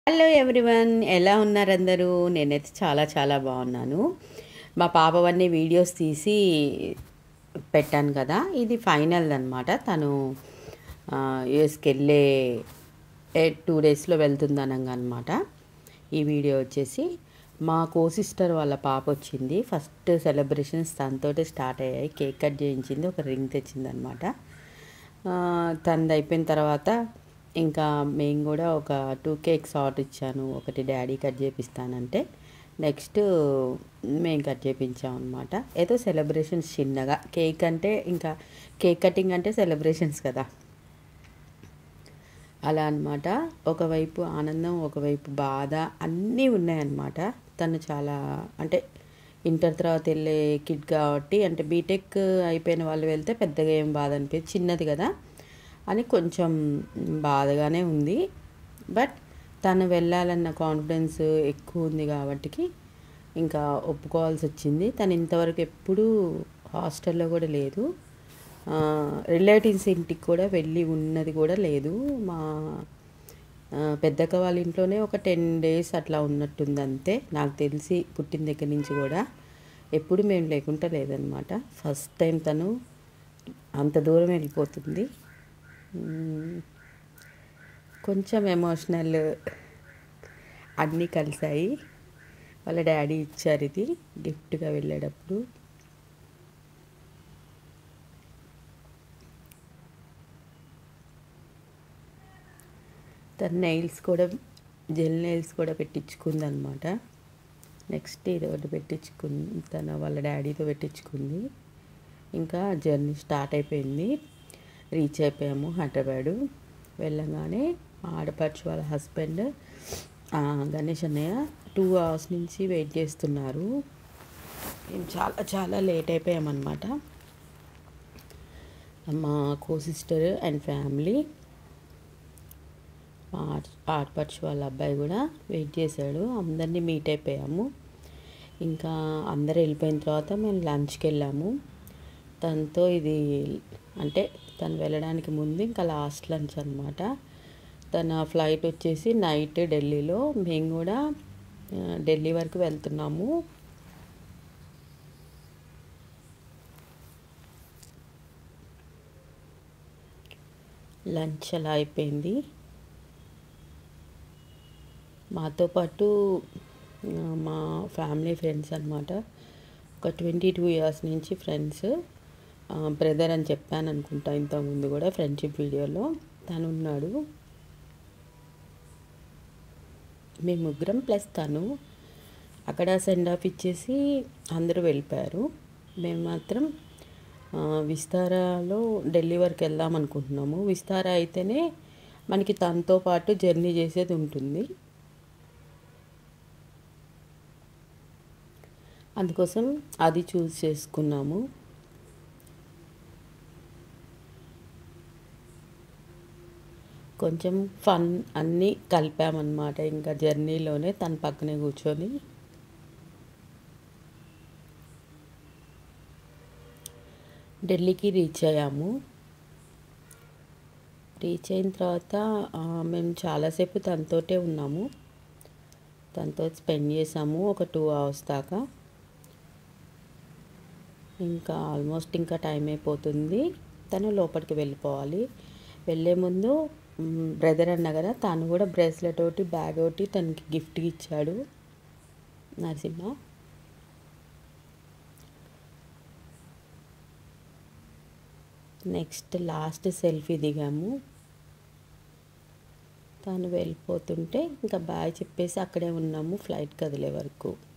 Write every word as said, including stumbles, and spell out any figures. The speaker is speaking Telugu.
హలో ఎవ్రీవన్, ఎలా ఉన్నారు అందరూ? నేనైతే చాలా చాలా బాగున్నాను. మా పాపవన్నీ వీడియోస్ తీసి పెట్టాను కదా, ఇది ఫైనల్ అనమాట. తను యూఎస్కి వెళ్ళే టూ డేస్లో వెళ్తుందనగా అనమాట. ఈ వీడియో వచ్చేసి మా కో సిస్టర్ వాళ్ళ పాప వచ్చింది. ఫస్ట్ సెలబ్రేషన్స్ తనతోటే స్టార్ట్ అయ్యాయి. కేక్ కట్ చేయించింది, ఒక రింగ్ తెచ్చిందనమాట. తనది అయిపోయిన తర్వాత ఇంకా మేము కూడా ఒక టూ కేక్స్ ఆర్డర్ ఇచ్చాను. ఒకటి డాడీ కట్ చేపిస్తానంటే నెక్స్ట్ మేము కట్ చేయించాం అనమాట. ఏదో సెలబ్రేషన్స్ చిన్నగా. కేక్ అంటే ఇంకా కేక్ కటింగ్ అంటే సెలబ్రేషన్స్ కదా, అలా అనమాట. ఒకవైపు ఆనందం, ఒకవైపు బాధ అన్నీ ఉన్నాయన్నమాట. తను చాలా అంటే ఇంటర్ తర్వాత వెళ్ళే కిడ్ కాబట్టి, అంటే బీటెక్ అయిపోయిన వాళ్ళు వెళ్తే పెద్దగా ఏం బాధ అనిపించదు, చిన్నది కదా అని కొంచెం బాధగానే ఉంది. బట్ తను వెళ్ళాలన్న కాన్ఫిడెన్స్ ఎక్కువ ఉంది కాబట్టి ఇంకా ఒప్పుకోవాల్సి వచ్చింది. తను ఇంతవరకు ఎప్పుడూ హాస్టల్లో కూడా లేదు, రిలేటివ్స్ ఇంటికి కూడా వెళ్ళి ఉన్నది కూడా లేదు. మా పెద్దక్క వాళ్ళ ఇంట్లోనే ఒక టెన్ డేస్ అట్లా ఉన్నట్టుంది అంతే, నాకు తెలిసి పుట్టిన దగ్గర నుంచి కూడా ఎప్పుడు మేము లేకుండా లేదనమాట. ఫస్ట్ టైం తను అంత దూరం వెళ్ళిపోతుంది. కొంచెం ఎమోషనల్ అన్నీ కలిసాయి. వాళ్ళ డాడీ ఇచ్చారు ఇది గిఫ్ట్గా వెళ్ళేటప్పుడు. తన నెయిల్స్ కూడా జెల్ నెయిల్స్ కూడా పెట్టించుకుంది అనమాట. నెక్స్ట్ ఇది ఒకటి పెట్టించుకుంది, తన వాళ్ళ డాడీతో పెట్టించుకుంది. ఇంకా జర్నీ స్టార్ట్ అయిపోయింది. రీచ్ అయిపోయాము హైదరాబాదు. వెళ్ళగానే ఆడపడుచు వాళ్ళ హస్బెండ్ గణేష్ అన్నయ్య టూ అవర్స్ నుంచి వెయిట్ చేస్తున్నారు. మేము చాలా చాలా లేట్ అయిపోయామన్నమాట. మా కో సిస్టర్ అండ్ ఫ్యామిలీ, మా ఆడపడుచు వాళ్ళ అబ్బాయి కూడా వెయిట్ చేశాడు. అందరినీ మీట్ అయిపోయాము. ఇంకా అందరు వెళ్ళిపోయిన తర్వాత మేము లంచ్కి వెళ్ళాము. తనతో ఇది అంటే తను వెళ్ళడానికి ముందు ఇంకా లాస్ట్ లంచ్ అనమాట. తన ఫ్లైట్ వచ్చేసి నైట్ ఢిల్లీలో, మేము కూడా ఢిల్లీ వరకు వెళ్తున్నాము. లంచ్ అలా అయిపోయింది. మాతో పాటు మా ఫ్యామిలీ ఫ్రెండ్స్ అనమాట, ఒక ట్వంటీ టూ ఇయర్స్ నుంచి ఫ్రెండ్స్. బ్రదర్ అని చెప్పాను అనుకుంటా ఇంతకుముందు కూడా ఫ్రెండ్షిప్ వీడియోలో, తను ఉన్నాడు. మేము ముగ్గురం ప్లస్ తను. అక్కడ సెండ్ ఆఫ్ ఇచ్చేసి అందరూ వెళ్ళిపోయారు. మేము మాత్రం విస్తారాలో ఢిల్లీ వరకు వెళ్దాం అనుకుంటున్నాము. విస్తారా అయితేనే మనకి తనతో పాటు జర్నీ చేసేది ఉంటుంది, అందుకోసం అది చూస్ చేసుకున్నాము. కొంచెం ఫన్ అన్నీ కలిపామన్నమాట. ఇంకా జర్నీలోనే తన పక్కనే కూర్చొని ఢిల్లీకి రీచ్ అయ్యాము. రీచ్ అయిన తర్వాత మేము చాలాసేపు తనతోటే ఉన్నాము. తనతో స్పెండ్ చేసాము ఒక టూ అవర్స్ దాకా. ఇంకా ఆల్మోస్ట్ ఇంకా టైం అయిపోతుంది, తను లోపలికి వెళ్ళిపోవాలి. వెళ్ళే ముందు బ్రదర్ అన్న కదా, తను కూడా బ్రేస్లెట్ ఒకటి బ్యాగ్ ఒకటి తనకి గిఫ్ట్గా ఇచ్చాడు నరసింహ. నెక్స్ట్ లాస్ట్ సెల్ఫీ దిగాము. తను వెళ్ళిపోతుంటే ఇంకా బాయ్ చెప్పేసి అక్కడే ఉన్నాము ఫ్లైట్ కదిలే వరకు.